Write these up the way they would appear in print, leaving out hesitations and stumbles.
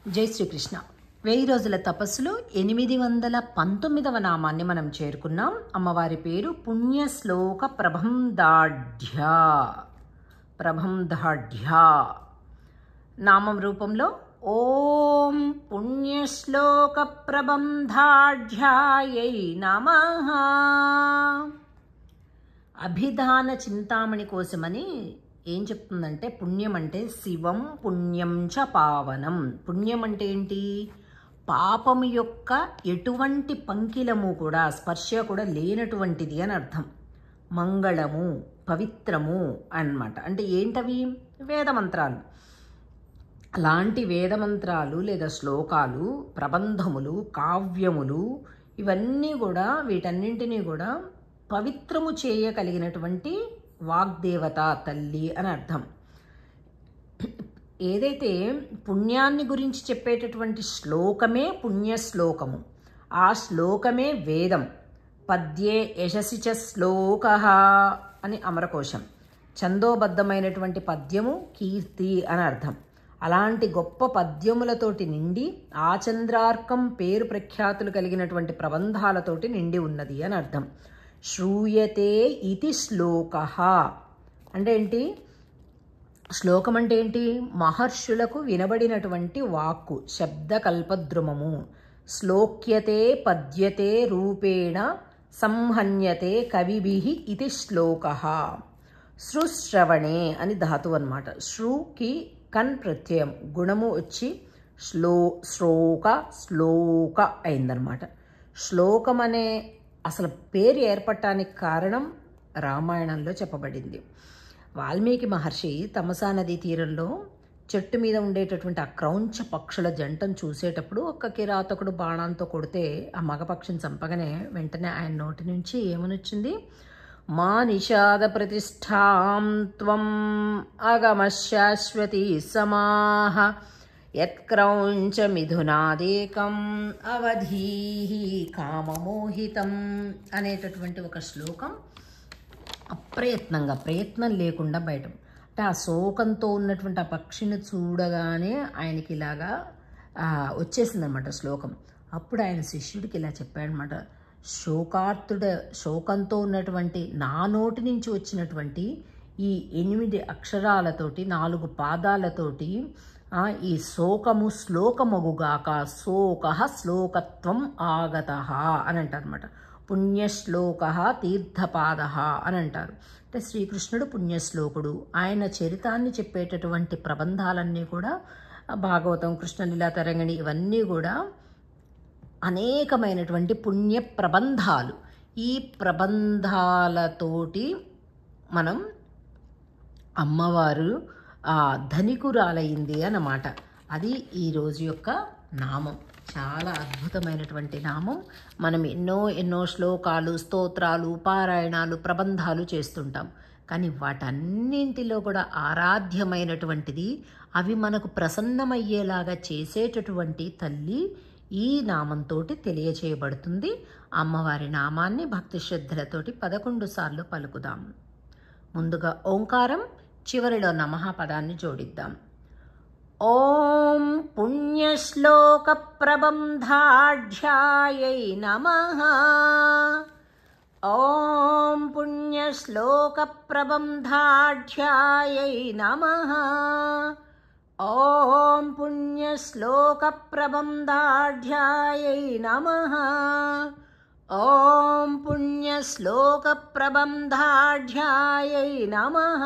జై శ్రీకృష్ణ. 1000 రోజుల తపస్సులో 819వ నామాన్ని మనం చేరుకున్నాం. అమ్మవారి పేరు పుణ్యశ్లోక ప్రబంధాఢ్య. నామం రూపంలో ఓం పుణ్యశ్లోక ప్రబంధాఢ్యాయై నమః. అభిధాన చింతామణి కోసమని ఏం చెప్తుందంటే, పుణ్యం అంటే శివం పుణ్యం చ పావనం. పుణ్యం అంటే ఏంటి? పాపము యొక్క ఎటువంటి పంకిలము కూడా స్పర్శ కూడా లేనటువంటిది అని అర్థం. మంగళము, పవిత్రము అన్నమాట. అంటే ఏంటవి? వేదమంత్రాలు. అలాంటి వేదమంత్రాలు లేదా శ్లోకాలు, ప్రబంధములు, కావ్యములు ఇవన్నీ కూడా, వీటన్నింటినీ కూడా పవిత్రము చేయగలిగినటువంటి వాగ్దేవత తల్లి అని అర్థం. ఏదైతే పుణ్యాన్ని గురించి చెప్పేటటువంటి శ్లోకమే పుణ్యశ్లోకము. ఆ శ్లోకమే వేదం. పద్యే యశసి చ శ్లోక అని అమరకోశం. ఛందోబద్ధమైనటువంటి పద్యము కీర్తి అని అర్థం. అలాంటి గొప్ప పద్యములతోటి నిండి, ఆచంద్రార్కం పేరు ప్రఖ్యాతులు కలిగినటువంటి ప్రబంధాలతోటి నిండి ఉన్నది అని అర్థం. శ్రూయతే ఇతి శ్లోకః అంటే ఏంటి? శ్లోకం అంటే ఏంటి? మహర్షులకు వినబడినటువంటి వాక్కు, శబ్దకల్పద్రుమము. శ్లోక్యతే పద్యతే రూపేణ సంహన్యతే కవిభిః ఇతి శ్లోకః. శృశ్రవణే అని ధాతు అన్నమాట. శృకి కన్ ప్రత్యయం, గుణము వచ్చి శ్లోక అయిందనమాట. శ్లోకం అనే అసలు పేరు ఏర్పడటానికి కారణం రామాయణంలో చెప్పబడింది. వాల్మీకి మహర్షి తమసా నదీ తీరంలో చెట్టు మీద ఉండేటటువంటి ఆ క్రౌంచ పక్షుల జంటను చూసేటప్పుడు ఒక్క కిరాతకుడు బాణంతో కొడితే ఆ మగపక్షిని చంపగానే వెంటనే ఆయన నోటి నుంచి ఏమనొచ్చింది? మా నిషాద ప్రతిష్టాం త్వం అగమ శాశ్వతీ సమాహ యత్క్రౌంచ మిథునాదేకం అవధీహి కామమోహితం అనేటటువంటి ఒక శ్లోకం అప్రయత్నంగా, ప్రయత్నం లేకుండా బయట అంటే ఆ శోకంతో ఉన్నటువంటి ఆ పక్షిని చూడగానే ఆయనకి ఇలాగా వచ్చేసిందనమాట శ్లోకం. అప్పుడు ఆయన శిష్యుడికి ఇలా చెప్పాడనమాట, శోకంతో ఉన్నటువంటి నా నోటి నుంచి వచ్చినటువంటి ఈ 8 అక్షరాలతోటి, 4 పాదాలతోటి ఈ శోకము శ్లోకమగుగాక, శోక శ్లోకత్వం ఆగత అని అంటారు అనమాట. పుణ్యశ్లోక తీర్థపాద అని అంటారు. అంటే శ్రీకృష్ణుడు పుణ్యశ్లోకుడు. ఆయన చరితాన్ని చెప్పేటటువంటి ప్రబంధాలన్నీ కూడా భాగవతం, కృష్ణలీలా తరంగిణి ఇవన్నీ కూడా అనేకమైనటువంటి పుణ్య ప్రబంధాలు. ఈ ప్రబంధాలతోటి మనం అమ్మవారు ధనికురాలైంది అన్నమాట. అది ఈరోజు యొక్క నామం. చాలా అద్భుతమైనటువంటి నామం. మనం ఎన్నో శ్లోకాలు, స్తోత్రాలు, పారాయణాలు, ప్రబంధాలు చేస్తుంటాం. కానీ వాటన్నింటిలో కూడా ఆరాధ్యమైనటువంటిది, అవి మనకు ప్రసన్నమయ్యేలాగా చేసేటటువంటి తల్లి ఈ నామంతో తెలియచేయబడుతుంది. అమ్మవారి నామాన్ని భక్తి శ్రద్ధలతోటి 11 సార్లు పలుకుదాం. ముందుగా ఓంకారం, చివరిలో నమః పదాన్ని జోడిద్దాం. ఓం పుణ్యశ్లోక ప్రబంధాఢ్యాయై నమః. ఓం పుణ్యశ్లోక ప్రబంధాఢ్యాయై నమః. ఓం పుణ్యశ్లోక ప్రబంధాఢ్యాయై నమః. ఓం పుణ్యశ్లోక ప్రబంధాఢ్యాయై నమః.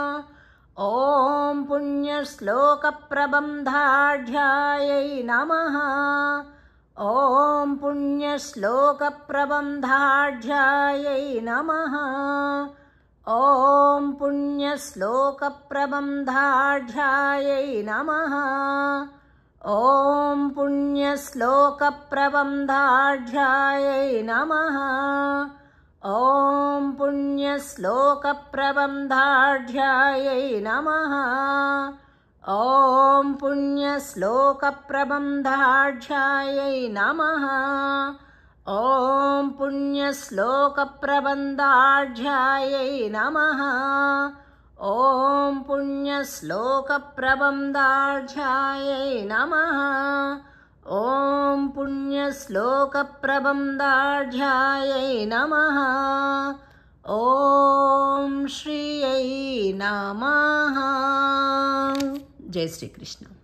ఓం పుణ్యశ్లోక ప్రబంధాఢ్యాయై నమః. ఓం పుణ్యశ్లోక ప్రబంధాఢ్యాయై నమః. ఓం పుణ్యశ్లోక ప్రబంధాఢ్యాయై నమః. ఓం పుణ్యశ్లోక ప్రబంధాఢ్యాయై నమః. ఓం పుణ్యశ్లోక ప్రబంధాఢ్యాయై నమః. ఓం పుణ్యశ్లోక ప్రబంధాఢ్యాయై నమః. ఓం పుణ్యశ్లోక ప్రబంధాఢ్యాయై నమః. ॐ पुण्यश्लोकप्रबन्धाढ्यायै नमः। ॐ पुण्यश्लोकप्रबन्धाढ्यायै नमः। ॐ श्रियै नमः। जय श्री कृष्ण।